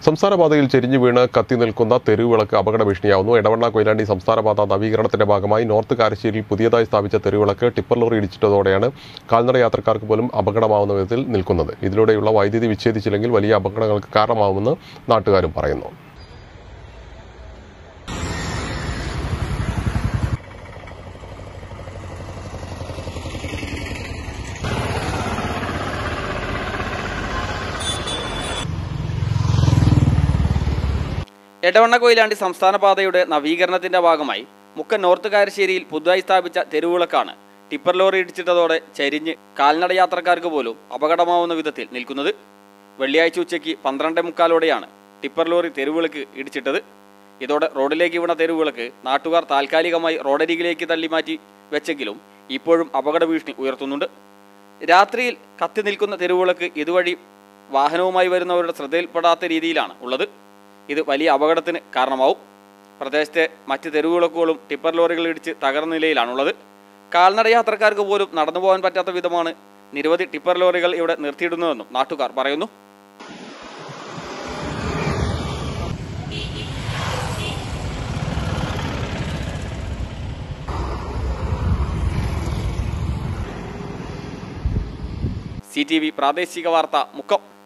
സംസ്ഥാന പാതയിൽ ചെരിഞ്ഞു വീണ് കത്തി നിൽക്കുന്ന തെരുവുവിളക്ക് അപകട ഭീഷണിയാവുന്നു. എടവണ്ണ കൊയിലാണ്ടി സംസ്ഥാന പാത നവീകരണത്തിന്റെ ഭാഗമായി നോർത്ത് കാരശ്ശേരിയിൽ പുതിയതായി സ്ഥാപിച്ച തെരുവുവിളക്ക് ടിപ്പർ ലോറി ഇടിച്ചിട്ടതോടെയാണ് കാൽനട യാത്രക്കാർക്ക് പോലും അപകടമാവുന്ന വിധത്തിൽ നിൽക്കുന്നത്. ഇതിലൂടെയുള്ള വൈദ്യുതി വിച്ഛേദിച്ചില്ലെങ്കിൽ വലിയ അപകടങ്ങൾക്ക് കാരണമാവുമെന്ന് നാട്ടുകാരും പറയുന്നു. എടവണ്ണ കൊയിലാണ്ടി സംസ്ഥാന പാതയുടെ നവീകരണത്തിന്റെ ഭാഗമായി മുക്കം നോർത്ത് കാരശ്ശേരിയിൽ പുതുതായി സ്ഥാപിച്ച തെരുവുവിളക്കാണ് ടിപ്പർ ലോറി ഇടിച്ചിട്ടതോടെ ചരിഞ്ഞ് കാൽനട യാത്രക്കാർക്ക് പോലും അപകടമാവുന്ന വിധത്തിൽ നിൽക്കുന്നത്. വെള്ളിയാഴ്ച ഉച്ചയ്ക്ക് 12:45 ടിപ്പർ ലോറി തെരുവുവിളക്ക് ഇടിച്ചിട്ടത്. ഇതോടെ റോഡിലേക്ക് വീണ തെരുവുവിളക്ക് നാട്ടുകാർ താൽക്കാലികമായി റോഡരികിലേക്ക് തള്ളിമാറ്റി വെച്ചെങ്കിലും ഇപ്പോഴും അപകട ഭീഷണി ഉയർത്തുന്നുണ്ട്. രാത്രിയിൽ കത്തി നിൽക്കുന്ന തെരുവുവിളക്ക് ഇതുവഴി വാഹനവുമായി വരുന്നവരുടെ ശ്രദ്ധയിൽപ്പെടാത്ത രീതിയിലാണ് ഉള്ളത്. ഇത് വലിയ അപകടത്തിന് കാരണമാവും. പ്രദേശത്തെ മറ്റ് തെരുവുവിളക്കുകളും ടിപ്പർ ലോറികൾ ഇടിച്ച് തകർന്ന നിലയിലാണുള്ളത്. കാൽനട യാത്രക്കാർക്ക് പോലും നടന്നു പോകാൻ പറ്റാത്ത വിധമാണ് നിരവധി ടിപ്പർ ലോറികൾ ഇവിടെ നിർത്തിയിടുന്നതെന്നും നാട്ടുകാർ പറയുന്നു. CTV പ്രാദേശിക വാർത്ത മുക്കം.